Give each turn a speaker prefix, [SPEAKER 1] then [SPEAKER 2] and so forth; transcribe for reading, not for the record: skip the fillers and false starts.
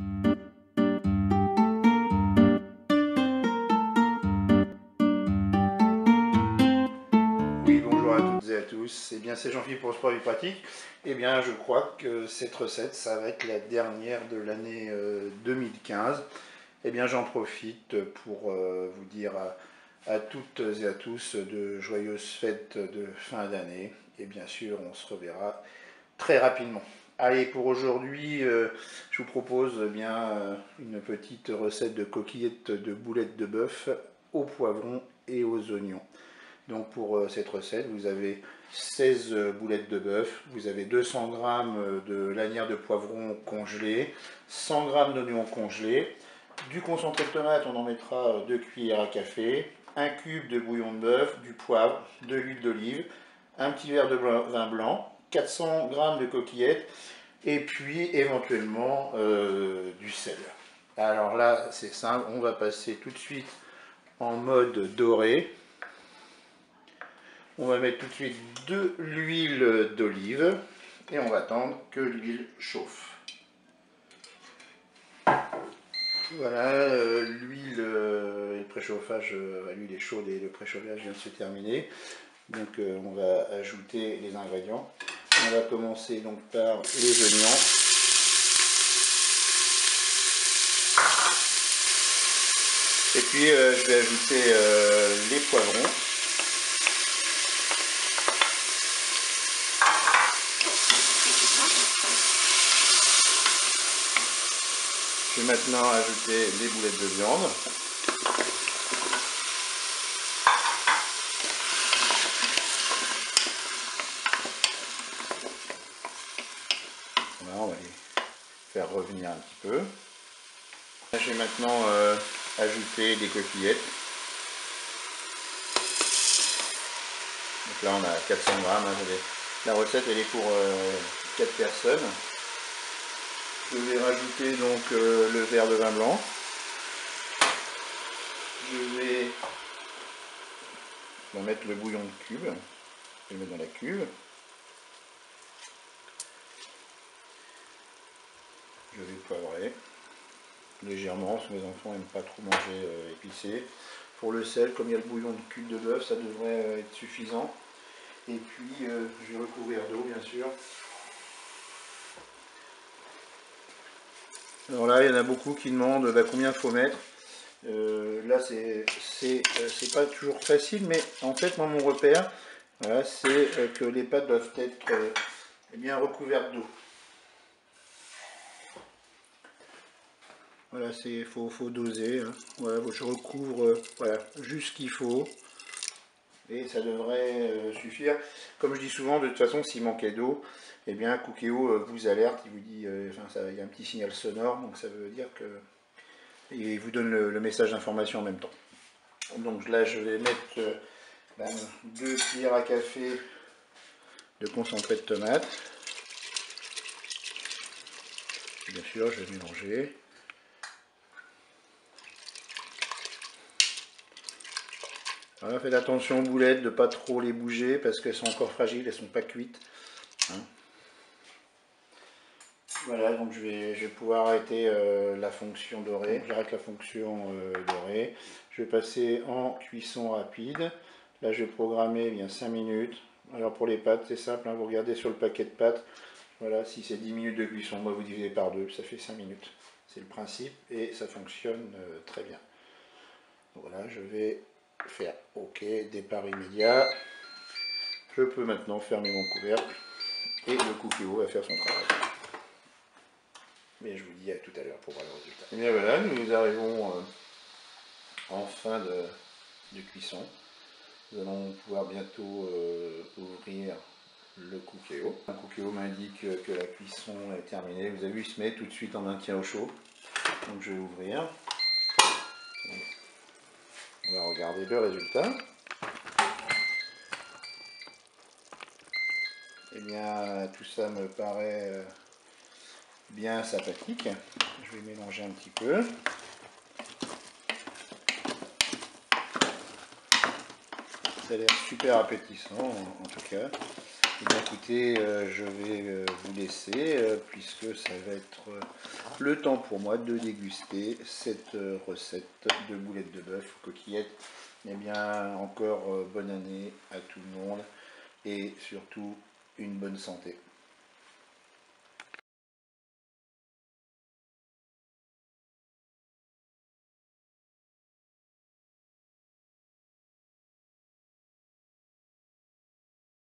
[SPEAKER 1] Oui, bonjour à toutes et à tous. Eh bien, c'est Jean-Philippe pour Sport Vie Pratique. Eh bien, je crois que cette recette, ça va être la dernière de l'année 2015. Eh bien, j'en profite pour vous dire à toutes et à tous de joyeuses fêtes de fin d'année. Et bien sûr, on se reverra très rapidement. Allez, pour aujourd'hui, je vous propose une petite recette de coquillettes de boulettes de bœuf au poivron et aux oignons. Donc pour cette recette, vous avez 16 boulettes de bœuf, vous avez 200 g de lanières de poivron congelées, 100 g d'oignons congelés, du concentré de tomate, on en mettra 2 cuillères à café, un cube de bouillon de bœuf, du poivre, de l'huile d'olive, un petit verre de vin blanc, 400 g de coquillettes et puis éventuellement du sel. Alors là, c'est simple, on va passer tout de suite en mode doré. On va mettre tout de suite de l'huile d'olive et on va attendre que l'huile chauffe. Voilà, l'huile et le préchauffage, l'huile est chaude et le préchauffage vient de se terminer. Donc on va ajouter les ingrédients. On va commencer donc par les oignons. Et puis je vais ajouter les poivrons. Je vais maintenant ajouter les boulettes de viande. Voilà, on va les faire revenir un petit peu. Je vais maintenant ajouter des coquillettes. Donc là on a 400 g. La recette elle est pour 4 personnes. Je vais rajouter donc le verre de vin blanc. Je vais mettre le bouillon de cube. Je vais le mettre dans la cuve. Je vais poivrer légèrement, parce que mes enfants n'aiment pas trop manger épicé. Pour le sel, comme il y a le bouillon de cube de bœuf, ça devrait être suffisant. Et puis je vais recouvrir d'eau bien sûr. Alors là, il y en a beaucoup qui demandent combien il faut mettre. Là, c'est pas toujours facile, mais en fait, moi, mon repère, voilà, c'est que les pâtes doivent être bien recouvertes d'eau. Voilà, faut doser. Hein. Voilà, je recouvre voilà, juste ce qu'il faut. Et ça devrait suffire. Comme je dis souvent, de toute façon, s'il manquait d'eau, eh bien, Cookéo vous alerte, il vous dit, il y a un petit signal sonore, donc ça veut dire que il vous donne le message d'information en même temps. Donc là, je vais mettre 2 cuillères à café de concentré de tomate. Bien sûr, je vais mélanger. Voilà, faites attention aux boulettes de ne pas trop les bouger parce qu'elles sont encore fragiles, elles ne sont pas cuites. Hein. Voilà, donc je vais pouvoir arrêter la fonction dorée. J'arrête la fonction dorée. Je vais passer en cuisson rapide. Là, je vais programmer 5 minutes. Alors pour les pâtes, c'est simple, hein, vous regardez sur le paquet de pâtes. Voilà, si c'est 10 minutes de cuisson, moi vous divisez par 2, ça fait 5 minutes. C'est le principe et ça fonctionne très bien. Donc voilà, je vais faire OK, départ immédiat. Je peux maintenant fermer mon couvercle et le Cookéo va faire son travail. Mais je vous dis à tout à l'heure pour voir le résultat. Et bien voilà, nous arrivons en fin de cuisson. Nous allons pouvoir bientôt ouvrir le Cookéo. Le Cookéo m'indique que la cuisson est terminée. Vous avez vu, il se met tout de suite en maintien au chaud. Donc je vais ouvrir. On va regarder le résultat. Eh bien, tout ça me paraît bien sympathique. Je vais mélanger un petit peu. Ça a l'air super appétissant en tout cas. Eh bien, écoutez, je vais vous laisser puisque ça va être le temps pour moi de déguster cette recette de boulettes de bœuf coquillettes. Eh bien, encore bonne année à tout le monde et surtout une bonne santé.